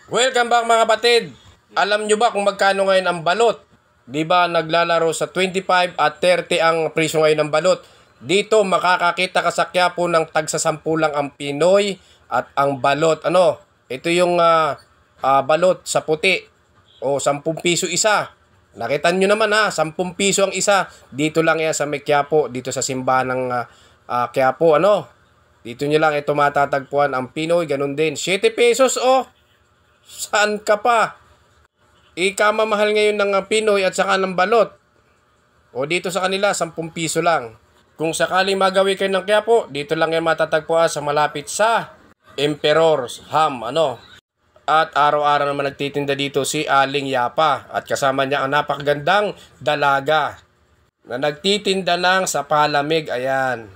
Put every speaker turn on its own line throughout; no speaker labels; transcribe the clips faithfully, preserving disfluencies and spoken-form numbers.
Welcome back mga kapatid. Alam nyo ba kung magkano ngayon ang balot? Di ba naglalaro sa twenty-five at thirty ang presyo ngayon ng balot? Dito makakakita ka sa Quiapo ng tagsa sampu lang ang Pinoy at ang balot. Ano? Ito yung uh, uh, balot sa puti. O sampung piso isa. Nakita nyo naman ha, sampung piso ang isa. Dito lang yan sa may Quiapo, dito sa simbahan ng uh, uh, Quiapo. Ano? Dito nyo lang ito matatagpuan ang Pinoy, ganun din. siete pesos oh. Saan ka pa? Ikamamahal ngayon ng Pinoy at saka ng balot. O dito sa kanila, sampung piso lang. Kung sakaling magawi kayo ng Quiapo, dito lang yan matatagpuan sa malapit sa Emperor's Ham. Ano? At araw-araw naman nagtitinda dito si Aling Yapa. At kasama niya ang napakagandang dalaga na nagtitinda ng sa palamig. Ayan.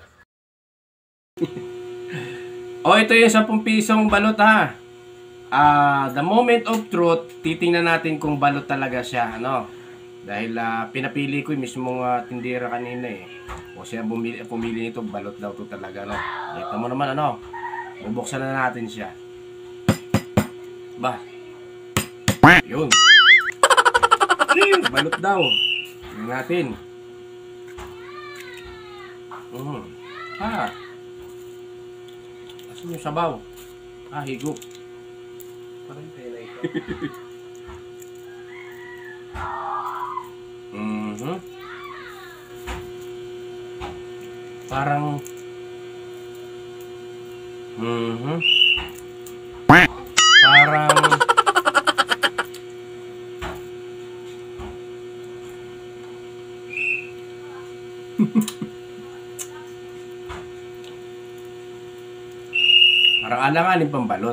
O ito yung sampung pisong balot ha. Uh, the moment of truth, titingnan natin kung balot talaga siya, ano? Dahil uh, pinapili ko yung mismong uh, tindera kanina eh. O siya bumili, pumili nito, balot daw to talaga, no? Kita mo naman, ano? Bubuksan na natin siya. Ba? Yun. Balot daw. Tingnan natin. Uh-huh. Ah. Asan yung sabaw? Ah, higop. mm-hmm. Parang mm-hmm. Parang parang alanganin pambalot.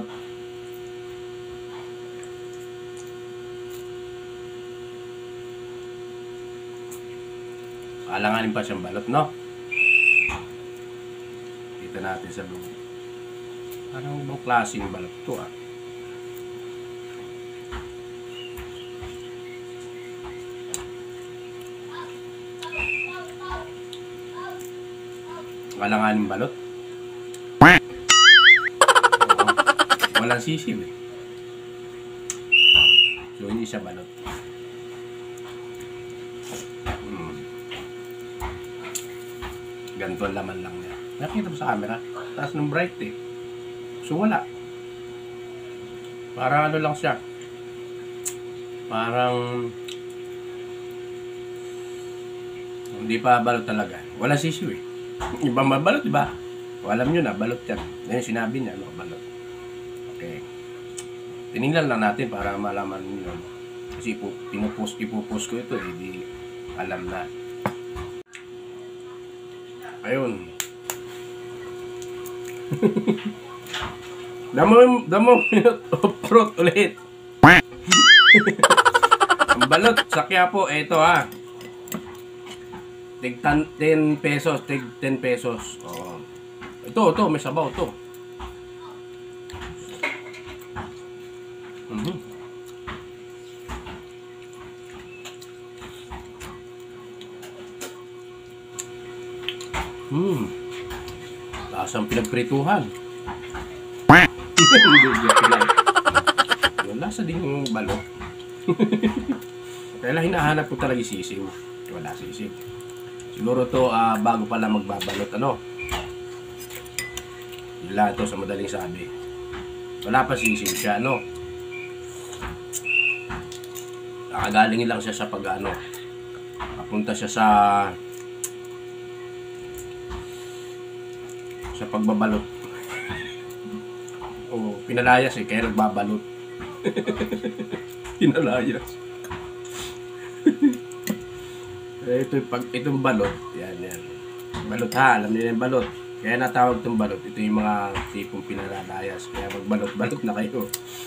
Alanganin pa siyang balot, no? Kita natin sa loob. Parang ibang klaseng balot to, ah. Alanganin balot. Oo. Walang sisiw, eh. So, hindi siya balot. Ganito ang laman lang niya. Nakita mo sa camera? Taas ng bright eh. So wala. Parang ano lang siya. Parang hindi pa balot talaga. Wala sisiw eh. Ibang mabalot, diba? O, alam nyo na, balot yan. Yan yung sinabi niya, no? Balot. Okay. Tinignan lang natin para malaman nyo. Kasi ipo, pinupost, ipopost ko ito eh. Di alam na. Ayun. Damo, damo minute of truth ulit. Ang balot sa Quiapo, eto ha. Tig ten pesos, tig ten pesos. Oh. Ito, ito, may sabaw to. Mhm. Hmm. Lasang pinagprituhan. Yung lasa din yung balot. Kaya lang hinahanap ko talaga sisiw. Wala sisiw. Siguro to uh, bago pala magbabalot, ano? Wala to sa madaling sabi. Wala pa sisiw siya, ano? Nakagalingin lang siya sa pag, ano? Papunta siya sa sa pagbabalot. O, pinalayas eh, kaya nagbabalot. Pinalayas. Eh, ito, pag, itong balot, yan, yan. Balot ha, alam niyo yung balot. Kaya natawag itong balot, ito yung mga tipong pinalayas. Kaya magbalot-balot na kayo.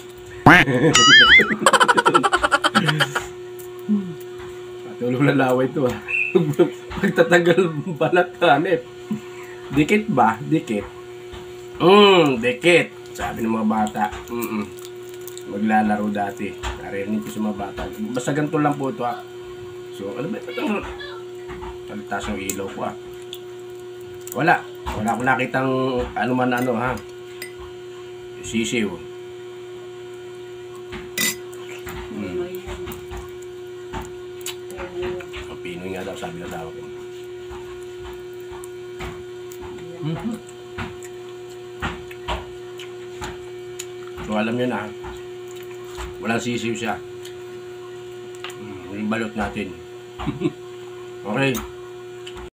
Patulong lalaway ito ha. Pagtatagal balat hanip. Dikit ba? Dikit. Mm, dikit. Sabi ng mga bata. Mm -mm. Maglalaro dati. Narinig ko sa mga bata. Basta ganito lang po ito ha. So, ano ba ito? Talitas yung ilaw ko ha. Wala. Wala akong nakitang ano man ano ha. Sisiw. Ang Pinoy nga daw, sabi na daw ko. Mm-hmm. So alam nyo na, walang sisiw siya. Mm, yung balot natin. Okay.